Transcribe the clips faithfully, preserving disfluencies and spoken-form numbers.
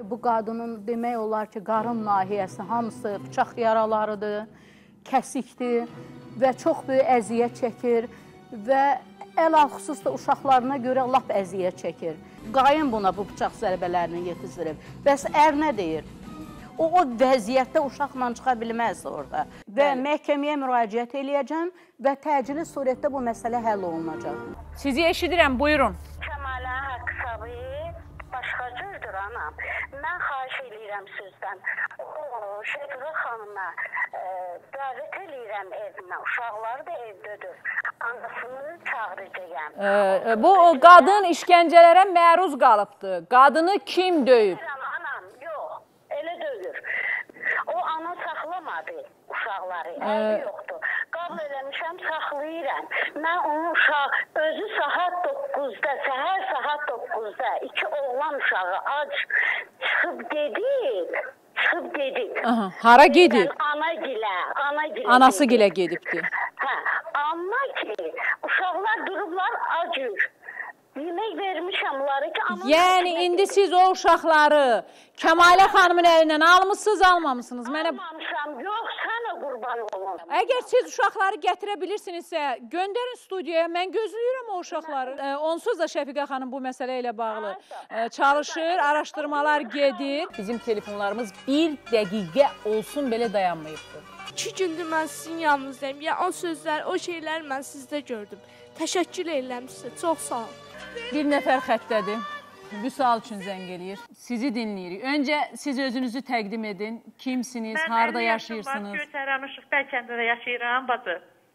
bu qadının demək olar ki, qarın nahiyəsi hamısı bıçaq yaralarıdır, kəsikdir və çox böyük əziyyət çəkir və ələlxüsus da uşaqlarına görə lap əziyyət çəkir. Qayın buna bu bıçaq zərbələrini yetizdirib. Bəs ər nə deyir? O, o vəziyyətdə uşaqla çıxa bilməz orada. Və məhkəməyə müraciət eləyəcəm və təcili surətdə bu məsələ həll olunacaq. Sizi eşidirəm, buyurun. Kəmalə haqq başqa cürdür anam. Mən xahiş eləyirəm sizdən. O Şəfirə xanıma e, dəvət eləyirəm evinə. Uşaqları da evdədir. Anasını çağıracağım. Ee, bu qadın işgəncələrə məruz qalıbdır. Qadını kim döyüb? Anam, yox. Elə döyür. O ana saxlamadı uşaqları. Əli yoxdur. Qabl eləmişəm, saxlayıram. Mən onun uşağı özü saat doqquzda, səhər saat doqquzda iki oğlan uşağı ac çıxıb gedib. Çıxıb gedib. Aha, hara gedib? Ana gilə, ana gilə. Anası gilə gedibdir. Hə, amma ki, uşaqlar durublar acır. Yemək vermişəm onları ki, amma... Yəni, indi siz o uşaqları Kəmalə xanımın əlindən almışsınız, almamışsınız? Almamışam, yox, sənə qurban olun. Əgər siz uşaqları gətirə bilirsinizsə, göndərin studiyaya, mən gözləyirəm o uşaqları. Onsuz da Şəfiqə xanım bu məsələ ilə bağlı çalışır, araşdırmalar gedir. Bizim telefonlarımız bir dəqiqə olsun belə dayanmayıbdır. İki gündür mən sizin yanınızdayım. Ya o sözlər, o şeylər mən sizdə gördüm. Təşəkkür edirəm sizə, çox sağ olun. Bir nəfər xəttədir. Vüsal üçün zəng eləyir. Sizi dinləyirik. Öncə siz özünüzü təqdim edin. Kimsiniz, harada yaşayırsınız? Mən Göytəran Işıqbəy kəndində yaşayıram, bacı.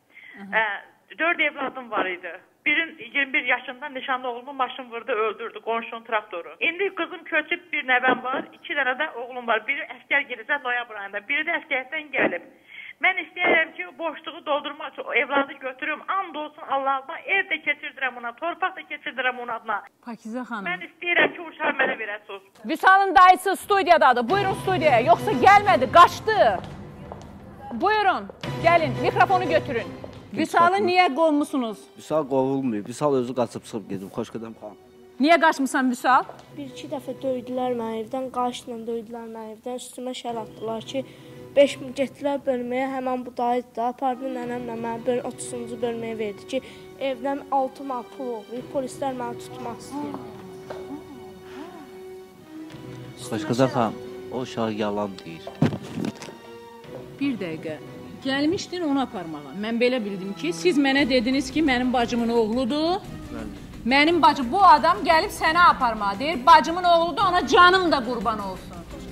Dörd evladım var idi. Birin iyirmi bir yaşında nişanlı oğlumu maşın vurdu, öldürdü, qonşunun traktoru. İndi qızım köçüb bir nəvəm var, iki dənə də oğlum var. Biri əskər gedəcək noyabr ayında, biri də əskərdən gəlib. Mən istəyirəm ki, boşluğu doldurmaq üçün evladı götürüm, and olsun Allah'ıma, ev də keçirdirəm ona, torpaq da keçirdirəm onun adına. Pakizə xanım. Mən istəyirəm ki, uşağı mənə verəsiniz. Vüsalın dayısı studiyadadır. Buyurun studiyaya. Yoxsa gəlmədi, qaçdı. Buyurun, gəlin, mikrofonu götürün. Vüsalı niyə qovmusunuz? Vüsal qovulmuyor. Vüsal özü qaçıb çıxıb gedib, Xoşqədəm xanım. Niyə qaçmısan Vüsal? Bir-iki dəfə döydülər mən evdən, qaşla döydülər mən evdən, üstümə şəl atdılar ki, beş min getdilər bölməyə, həmən bu dayı da apardı nənəmlə mənə otuzuncu bölməyə verdi ki, evdən altı mal pul oldu, polislər mənə tutmaq istəyir. Xoşqədəm xanım, o uşaq yalan deyir. Bir dəqiqə, gəlmişdin onu aparmağa. Mən belə bildim ki, siz mənə dediniz ki, mənim bacımın oğludur. Mənim bacım, bu adam gəlib sənə aparmağa deyir, bacımın oğludur, ona canım da qurban olsun.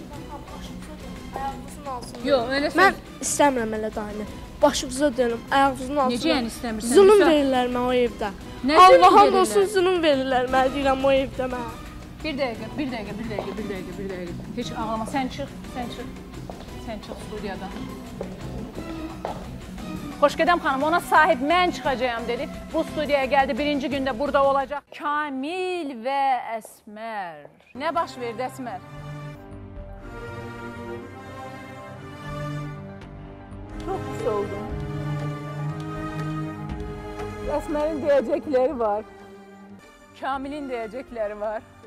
Yox, elə söz. Mən istəmirəm elə dayını. Başınıza dönüm, ayağınızın altına. Necə yəni istəmirsən? Zulum verirlər mən o evdə. Allah'ım olsun zulum verirlər mən deyirəm o evdə mənə. Bir dəqiqə, bir dəqiqə, bir dəqiqə, bir dəqiqə, bir dəqiqə. Heç ağlama, sən çıx, sən çıx. Sən çıx studiyadan. Xoşqədəm xanım, ona sahib mən çıxacağım dedi. Bu studiyaya gəldi, birinci gündə burada olacaq. Kamil və Əsmər. Nə baş verdi Əsmər? Çox pis oldum. Əsmərin deyəcəkləri var. Kamilin deyəcəkləri var.